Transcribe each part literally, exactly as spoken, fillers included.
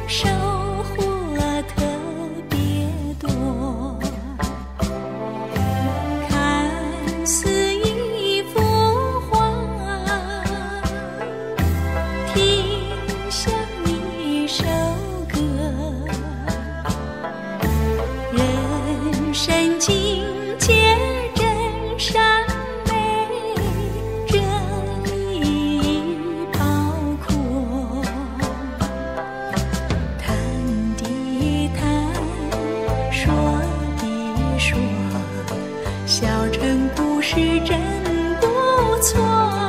收获特别多，看似一幅画，听像一首歌，人生境界真善美，这意义包括。谈的谈，说的说，小城故事真不错。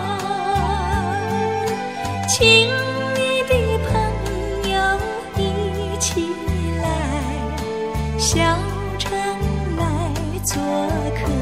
亲密的朋友一起来，小城来做客。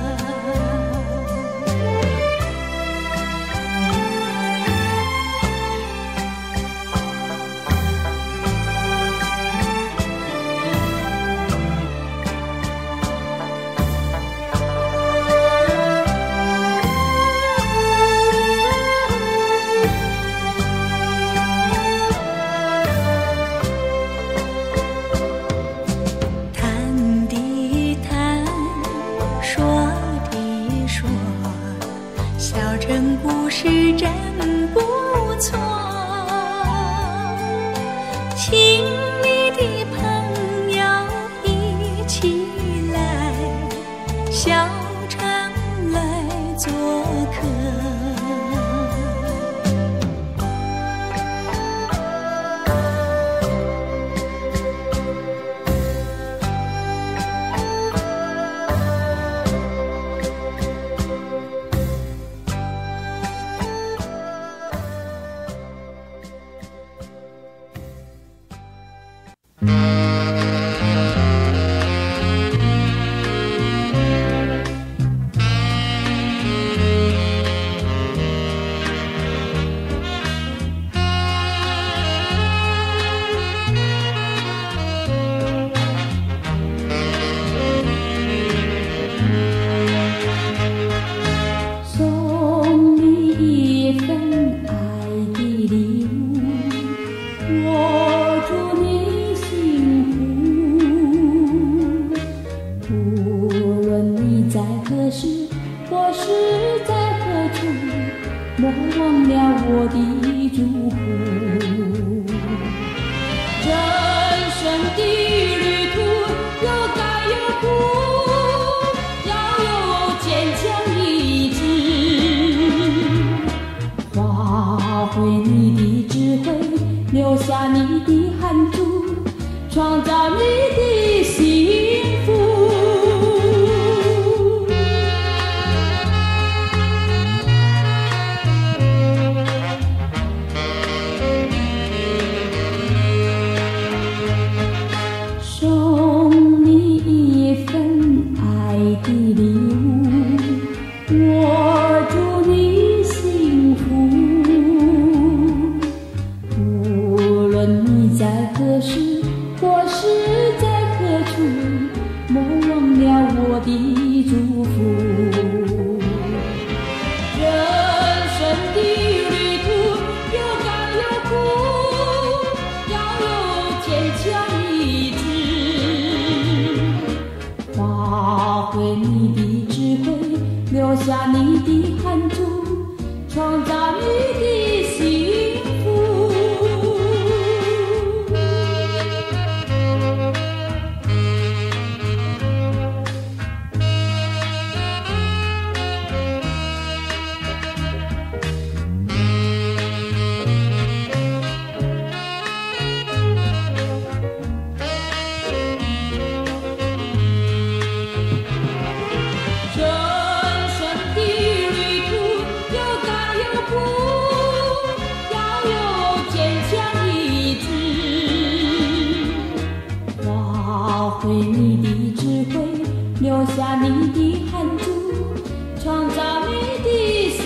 谈的谈，说的说，小城故事真不错。亲密的朋友一起来，小城来做客。 送你一份爱的礼物，我祝你幸福。无论你在何时，或是在何处，莫忘了我的祝福。人生的旅途有甘有苦，要有坚强意志，发挥你的智慧，留下你的汗珠，创造你的幸福。送你一份爱的礼物，我祝你幸福。无论你在何时，或是在何处，莫忘了我的祝福。人生的旅途有甘有苦，要有坚强意志，发挥你的智慧，留下你的汗珠，创造你的幸福。人生的旅途有甘有苦，要有坚强意志，发挥你的智慧，留下你的汗珠，创造你的